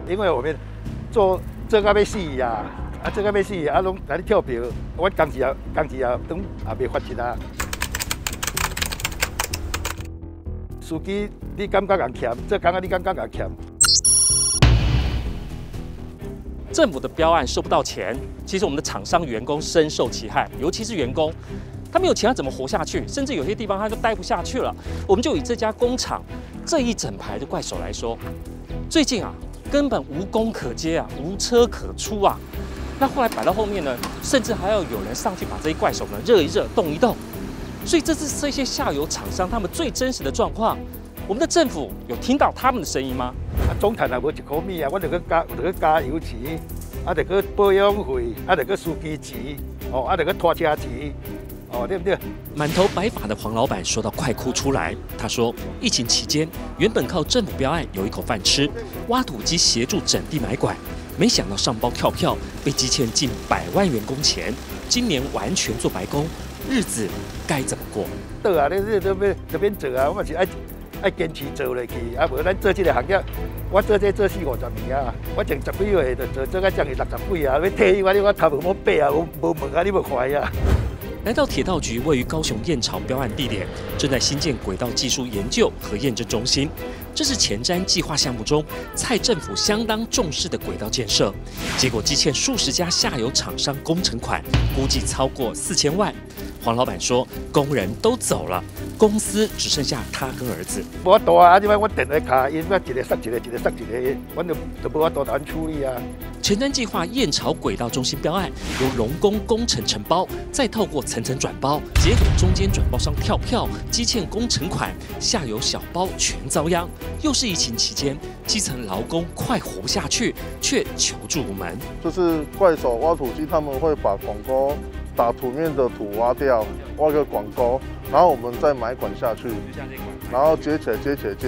因为我们做这个要死呀，这个要死啊，拢来跳票，我工资也等也未发一啊。司机，你感觉人欠，这工你感觉人欠？ 政府的标案收不到钱，其实我们的厂商员工深受其害，尤其是员工。 他没有钱，他怎么活下去？甚至有些地方他就待不下去了。我们就以这家工厂这一整排的怪手来说，最近啊，根本无工可接啊，无车可出啊。那后来摆到后面呢，甚至还要有人上去把这些怪手呢热一热、动一动。所以这是这些下游厂商他们最真实的状况。我们的政府有听到他们的声音吗？ 总摊也无一块米啊，我就去加油钱，就去保养费，就去司机钱，就去拖车钱。 哦，对不对？ 满头白发的黄老板说到快哭出来。他说，疫情期间原本靠政府标案有一口饭吃，挖土机协助整地买管，没想到上包跳票，被积欠近100万元工钱，今年完全做白工，日子该怎么过？ 对啊，你这边做啊，我嘛是爱坚持做落去，啊无咱做这个行业，我做这做40、50年啊，我前10几月就做到将近60几啊，要退休啊，我头毛白啊，无问啊，你要快啊！ 来到铁道局位于高雄燕巢标案地点，正在新建轨道技术研究和验证中心。这是前瞻计划项目中蔡政府相当重视的轨道建设，结果积欠数十家下游厂商工程款，估计超过4000万。黄老板说，工人都走了，公司只剩下他跟儿子。 无法度啊！即摆我电话卡因，我一个塞一个，一个塞一个，我就无法度难处理啊。 前瞻计划燕巢轨道中心标案由荣工工程承包，再透过层层转包，结果中间转包商跳票，积欠工程款，下游小包全遭殃。又是疫情期间，基层劳工快活不下去，却求助无门。 就是怪手挖土机，他们会把管沟打土面的土挖掉，挖个管沟，然后我们再埋管下去，然后接起来。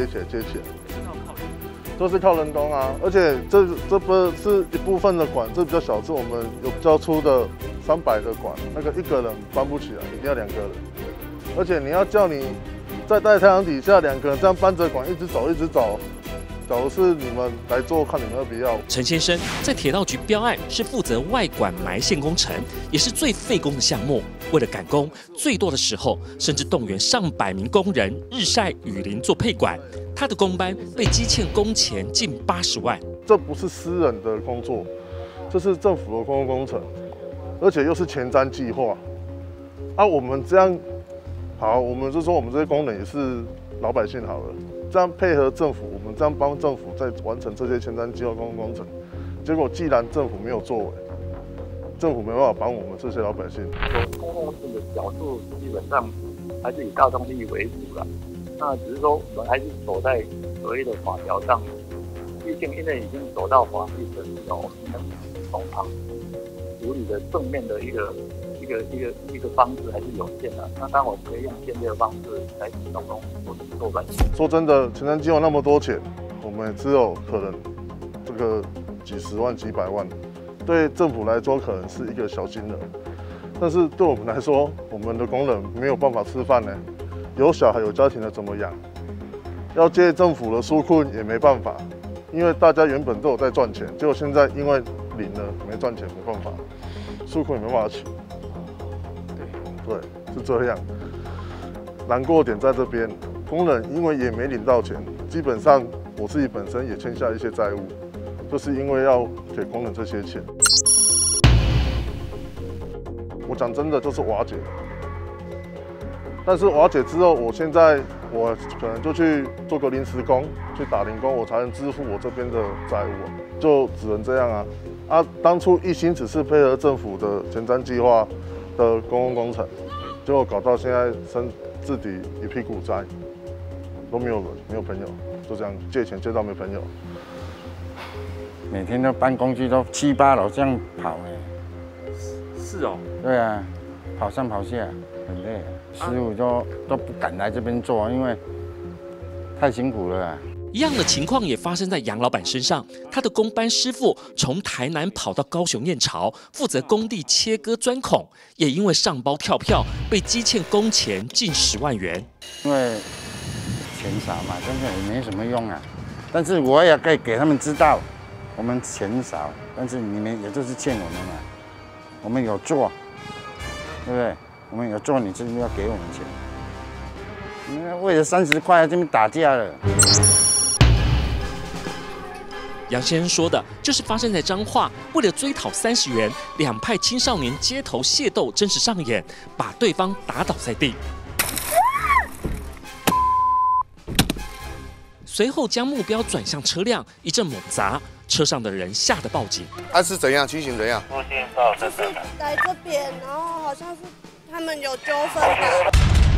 都是靠人工啊，而且这不是一部分的管，这比较小，是我们有比较粗的300的管，那个一个人搬不起来，一定要2个人。而且你要叫你在大太阳底下2个人这样搬着管一直走，假如是你们来做，看你们要不要。 陈先生在铁道局标案是负责外管埋线工程，也是最费工的项目。为了赶工，最多的时候甚至动员上百名工人日晒雨淋做配管。他的工班被积欠工钱近80万。 这不是私人的工作，这是政府的公共工程，而且又是前瞻计划。啊，我们这样好，我们就说我们这些工人也是老百姓好了。 这样配合政府，我们这样帮政府在完成这些前瞻计划公共工程。结果既然政府没有作为，政府没办法帮我们这些老百姓。 公共工程的角度基本上还是以大众利益为主了。那只是说我们还是走在所谓的法条上，毕竟因为已经走到法律的时候，能从旁处理的正面的一个方式还是有限的。那当然我们可以用间接的方式来启动我们做软件。 说真的，前瞻计划那么多钱，我们只有可能这个几十万、几百万，对政府来说可能是一个小金额，但是对我们来说，我们的工人没有办法吃饭呢，有小孩有家庭的怎么养？要借政府的纾困也没办法，因为大家原本都有在赚钱，结果现在因为领了没赚钱，没办法，纾困也没办法请。 对，是这样。难过点在这边，工人因为也没领到钱，基本上我自己本身也欠下一些债务，就是因为要给工人这些钱。我讲真的，就是瓦解。但是瓦解之后，我现在我可能就去做个临时工，去打零工，我才能支付我这边的债务，就只能这样啊。啊，当初一心只是配合政府的前瞻计划。 的公共工程，结果搞到现在自己一屁股债，都没有人，没有朋友，就这样借钱借到没朋友。 每天都搬工具都7、8楼这样跑哎。 是哦。 对啊，跑上跑下很累，师傅都不敢来这边做，因为太辛苦了啊。 一样的情况也发生在杨老板身上，他的工班师傅从台南跑到高雄燕巢，负责工地切割钻孔，也因为上包跳票被积欠工钱近10万元。 因为钱少嘛，真的也没什么用啊。但是我也可以给他们知道， 我们钱少，但是你们也就是欠我们嘛。我们有做，对不对？我们有做，你是不是要给我们钱？你们为了30块这边打架了。 杨先生说的就是发生在彰化，为了追讨30元，两派青少年街头械斗真实上演，把对方打倒在地。随后将目标转向车辆，一阵猛砸，车上的人吓得报警。 是怎样？情形怎样？ 就是来这边，然后好像是他们有纠纷吧。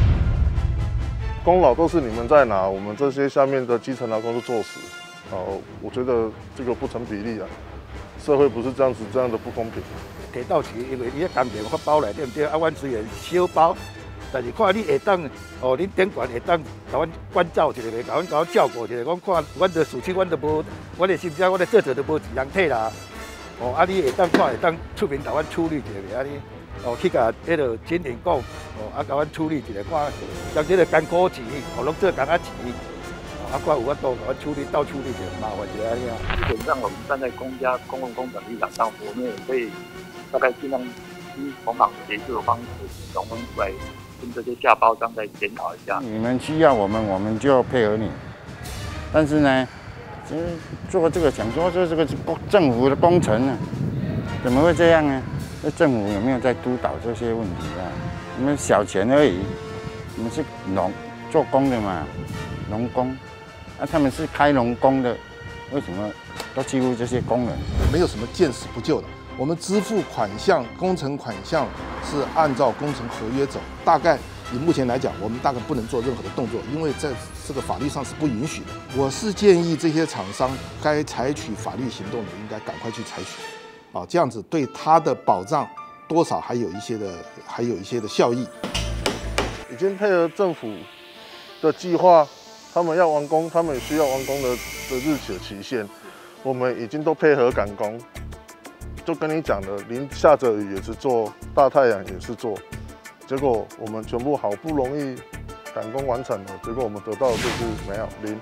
功劳都是你们在拿，我们这些下面的基层劳工是作死。我觉得这个不成比例啊，社会不是这样的不公平。 提到时，因为伊个工程发包来对不对？阮虽然小包，但是看你下当恁顶管下当甲阮关照一下，甲阮照顾一下。讲看，阮的事情，阮都无，阮的心只，阮的做都无人体啦。你下当看下当出面甲阮处理一下，去甲迄个经营讲，甲阮处理一下，看将这个艰苦钱，拢做工仔钱。看有法度，我处理就麻烦一下呀。 基本上，我们站在公家公共工程立场上，我们也可以大概尽量以同行协助的方式，我们来跟这些下包商再检讨一下。 你们需要我们，我们就配合你。但是呢，其实做这个想说这个是政府的工程呢，怎么会这样呢？那政府有没有在督导这些问题啊？你们小钱而已，你们是做工的嘛，农工。他们是开农工的，为什么都欺负这些工人？ 没有什么见死不救的。我们支付款项、工程款项是按照工程合约走。大概以目前来讲，我们大概不能做任何的动作，因为在这个法律上是不允许的。我是建议这些厂商该采取法律行动的，应该赶快去采取，这样子对他的保障多少还有一些的效益。 已经配合政府的计划。他们要完工，他们也需要完工的日期的期限，我们已经都配合赶工。就跟你讲的，下着雨也是做，大太阳也是做，结果我们全部好不容易赶工完成了，结果我们得到的就是没有零。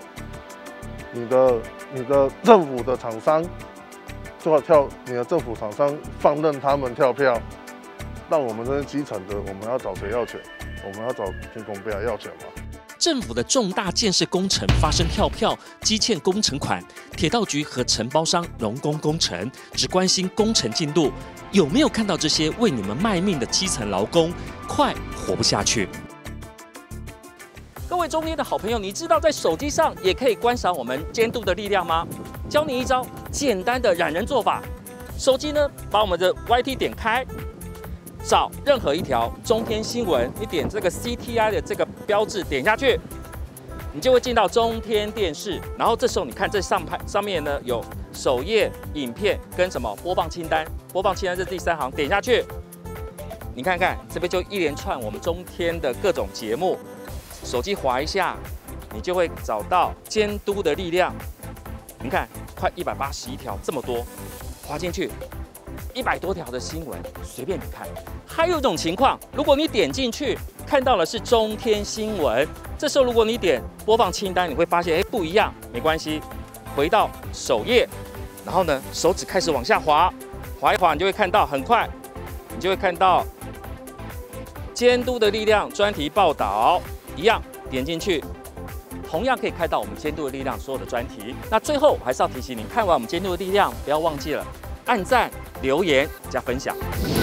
你的政府的厂商最好你的政府厂商放任他们跳票，让我们这些基层的，我们要找谁要钱？我们要找天公伯要钱吗？ 政府的重大建设工程发生跳票、积欠工程款，铁道局和承包商荣工工程只关心工程进度，有没有看到这些为你们卖命的基层劳工快活不下去？各位中天的好朋友，你知道在手机上也可以观赏我们监督的力量吗？教你一招简单的染人做法，手机呢把我们的 YT 点开。找任何一条中天新闻，你点这个 CTI 的这个标志点下去，你就会进到中天电视。然后这时候你看这上面呢有首页影片跟什么播放清单，播放清单是第3行，点下去，你看看这边就一连串我们中天的各种节目，手机滑一下，你就会找到监督的力量。你看快181条，这么多，滑进去。100多条的新闻，随便你看。还有一种情况，如果你点进去看到的是中天新闻，这时候如果你点播放清单，你会发现不一样，没关系，回到首页，然后呢手指开始往下滑，滑一滑你就会看到，很快你就会看到监督的力量专题报道，一样点进去。同样可以看到我们监督的力量所有的专题。那最后我还是要提醒你，看完我们监督的力量，不要忘记了按赞、留言、加分享。